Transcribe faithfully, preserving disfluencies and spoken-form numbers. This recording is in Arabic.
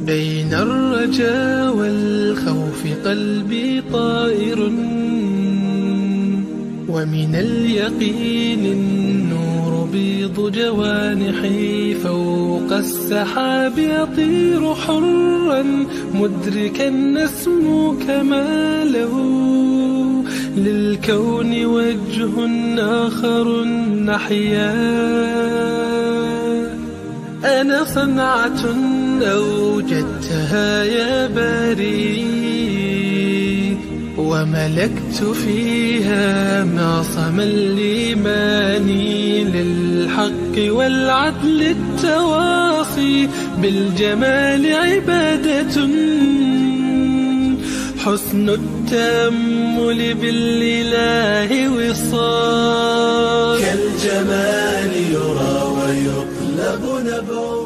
بين الرجاء والخوف قلبي طائر، ومن اليقين النور بيض جوانحي، فوق السحاب يطير حرا مدركا نسمو كماله، للكون وجه آخر نحيا. أنا صنعة أوجدتها يا باري، وملكت فيها معصم الإيمان، للحق والعدل التواصي، بالجمال عبادة، حسن التأمل بالإله وصال، كالجمال يرى ويطلب نبعه.